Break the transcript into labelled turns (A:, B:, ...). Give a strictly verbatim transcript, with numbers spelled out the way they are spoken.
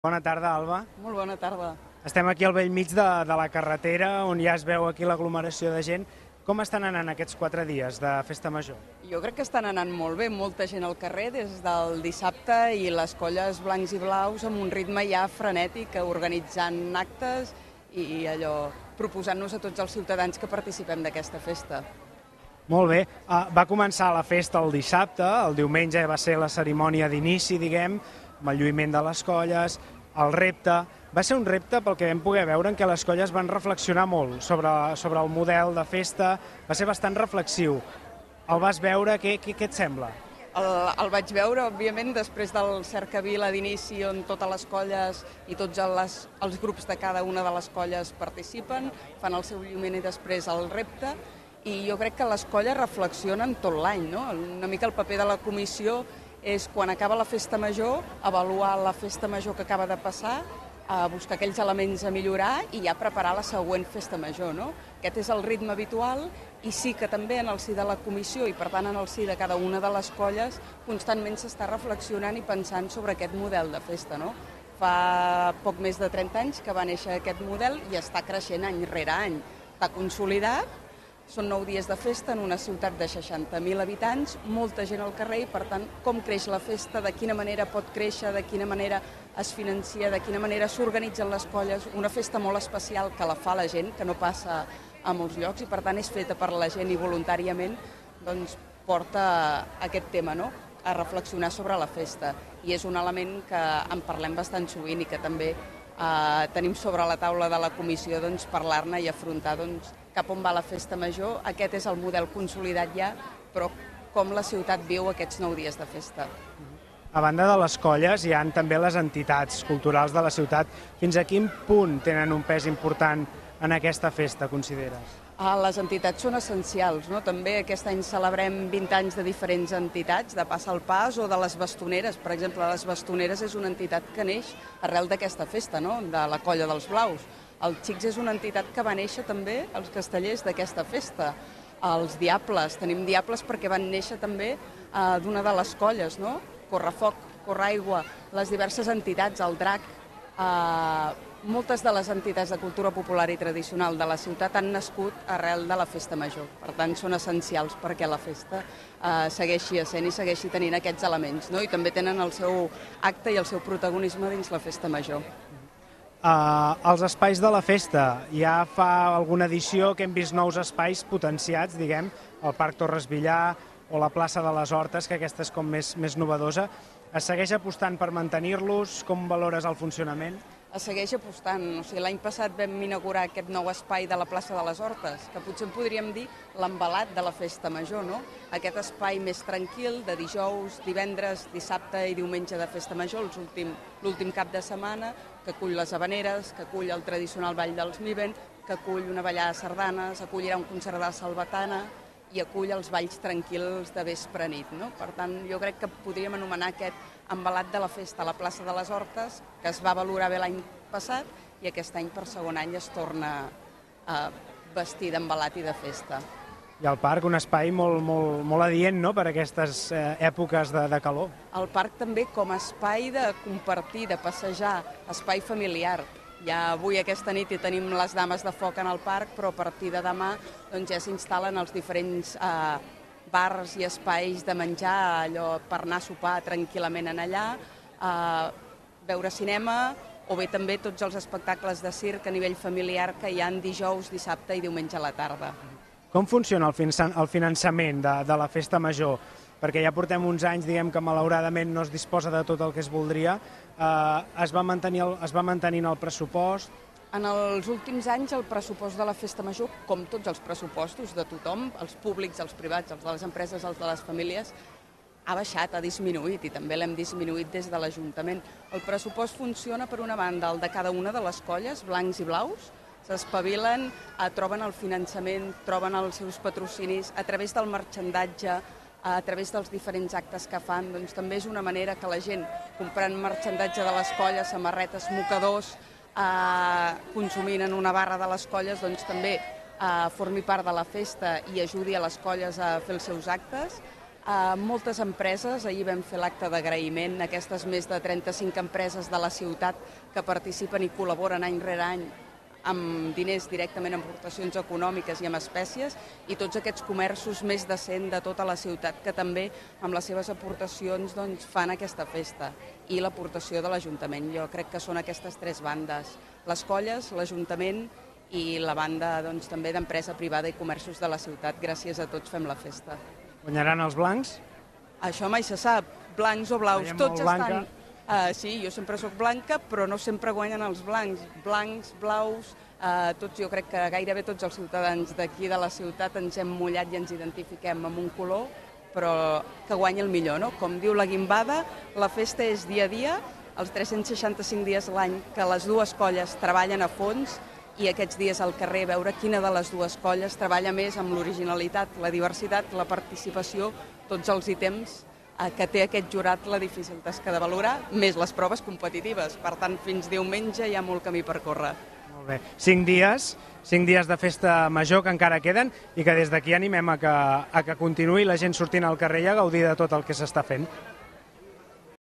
A: Bona tarda, Alba.
B: Molt bona tarda.
A: Estem aquí al bell mig de, de la carretera, on ja es veu aquí l'aglomeració de gent. Com estan anant aquests quatre dies de Festa Major?
B: Jo crec que estan anant molt bé, molta gent al carrer des del dissabte i les colles blancs i blaus amb un ritme ja frenètic, organitzant actes i allò proposant-nos a tots els ciutadans que participem d'aquesta festa.
A: Molt bé. Uh, va començar la festa el dissabte, el diumenge va ser la cerimònia d'inici, diguem, amb el lluïment de les colles, el repte. Va ser un repte pel que vam poder veure en què les colles van reflexionar molt sobre, sobre el model de festa, va ser bastant reflexiu. El vas veure, què, què, què et sembla?
B: El, el vaig veure, òbviament, després del cercavila d'inici on totes les colles i tots les, els grups de cada una de les colles participen, fan el seu lluïment i després el repte, i jo crec que les colles reflexionen tot l'any, no? Una mica el paper de la comissió és, quan acaba la festa major, avaluar la festa major que acaba de passar, a buscar aquells elements a millorar i ja preparar la següent festa major, no? Aquest és el ritme habitual i sí que també en el si de la comissió i per tant en el si de cada una de les colles constantment s'està reflexionant i pensant sobre aquest model de festa, no? Fa poc més de trenta anys que va néixer aquest model i està creixent any rere any. Està consolidat. Són nou dies de festa en una ciutat de seixanta mil habitants, molta gent al carrer i, per tant, com creix la festa, de quina manera pot créixer, de quina manera es financia, de quina manera s'organitzen les colles. Una festa molt especial que la fa la gent, que no passa a molts llocs i, per tant, és feta per la gent i voluntàriament doncs, porta aquest tema, no?, a reflexionar sobre la festa. I és un element que en parlem bastant sovint i que també eh, tenim sobre la taula de la comissió doncs, parlar-ne i afrontar doncs, cap on va la festa major. Aquest és el model consolidat ja, però com la ciutat viu aquests nou dies de festa.
A: A banda de les colles, hi ha també les entitats culturals de la ciutat. Fins a quin punt tenen un pes important en aquesta festa, consideres?
B: Ah, les entitats són essencials, no? També aquest any celebrem vint anys de diferents entitats, de Passa al Pas o de les Bastoneres. Per exemple, les Bastoneres és una entitat que neix arrel d'aquesta festa, no?, de la Colla dels Blaus. El Xics és una entitat que va néixer també als castellers d'aquesta festa. Els Diables, tenim Diables perquè van néixer també eh, d'una de les colles, no? Correfoc, Correaigua, les diverses entitats, el Drac. Eh, moltes de les entitats de cultura popular i tradicional de la ciutat han nascut arrel de la festa major. Per tant, són essencials perquè la festa eh, segueixi essent i segueixi tenint aquests elements, no? I també tenen el seu acte i el seu protagonisme dins la festa major.
A: Uh, els espais de la festa, ja fa alguna edició que hem vist nous espais potenciats, diguem, el Parc Torres Villar o la plaça de les Hortes, que aquesta és com més, més novedosa. Es segueix apostant per mantenir-los? Com valores el funcionament?
B: Es segueix apostant. O sigui, l'any passat vam inaugurar aquest nou espai de la plaça de les Hortes, que potser en podríem dir l'embalat de la festa major, no? Aquest espai més tranquil de dijous, divendres, dissabte i diumenge de festa major, l'últim cap de setmana, que acull les habaneres, que acull el tradicional ball dels Miven, que acull una ballada de sardanes, acollirà un concert de salvatana i acull els balls tranquils de vespre nit, no? Per tant, jo crec que podríem anomenar aquest embalat de la festa a la plaça de les Hortes, que es va valorar bé l'any passat i aquest any per segon any es torna a vestir d'embalat i de festa.
A: I al parc un espai molt, molt, molt adient, no?, per a aquestes eh, èpoques de, de calor.
B: El parc també com a espai de compartir, de passejar, espai familiar. Ja avui aquesta nit hi tenim les dames de foc en el parc, però a partir de demà doncs, ja s'instal·len els diferents eh, bars i espais de menjar, allò per anar a sopar tranquil·lament en allà, eh, veure cinema o bé també tots els espectacles de circ a nivell familiar que hi ha dijous, dissabte i diumenge a la tarda.
A: Com funciona el finançament de, de la festa major? Perquè ja portem uns anys, diguem, que malauradament no es disposa de tot el que es voldria. Eh, es va mantenir el, es va mantenint el pressupost?
B: En els últims anys el pressupost de la festa major, com tots els pressupostos de tothom, els públics, els privats, els de les empreses, els de les famílies, ha baixat, ha disminuït i també l'hem disminuït des de l'Ajuntament. El pressupost funciona per una banda el de cada una de les colles, blancs i blaus, s'espavilen, eh, troben el finançament, troben els seus patrocinis a través del marxandatge, a través dels diferents actes que fan. Doncs també és una manera que la gent, comprant marxandatge de les colles, samarretes, mocadors, eh, consumint en una barra de les colles, doncs també eh, formi part de la festa i ajudi a les colles a fer els seus actes. Uh, moltes empreses, ahir vam fer l'acte d'agraïment, aquestes més de trenta-cinc empreses de la ciutat que participen i col·laboren any rere any amb diners directament, amb aportacions econòmiques i amb espècies, i tots aquests comerços més de cent de tota la ciutat que també amb les seves aportacions doncs, fan aquesta festa, i l'aportació de l'Ajuntament. Jo crec que són aquestes tres bandes, les colles, l'Ajuntament i la banda doncs, també d'empresa privada i comerços de la ciutat. Gràcies a tots fem la festa.
A: Guanyaran els blancs?
B: Això mai se sap, blancs o blaus,
A: Veiem
B: tots
A: molt blanca.
B: estan... Uh, sí, jo sempre sóc blanca, però no sempre guanyen els blancs. Blancs, blaus, uh, tots, jo crec que gairebé tots els ciutadans d'aquí de la ciutat ens hem mullat i ens identifiquem amb un color, però que guanyi el millor, no? Com diu la Guimbada, la festa és dia a dia, els tres-cents seixanta-cinc dies a l'any que les dues colles treballen a fons, i aquests dies al carrer veure quina de les dues colles treballa més amb l'originalitat, la diversitat, la participació, tots els ítems que té aquest jurat la difícil tasca de valorar, més les proves competitives. Per tant, fins diumenge hi ha molt camí per córrer.
A: Molt bé. Cinc dies, cinc dies de festa major que encara queden i que des d'aquí animem a que, a que continuï la gent sortint al carrer i a gaudir de tot el que s'està fent.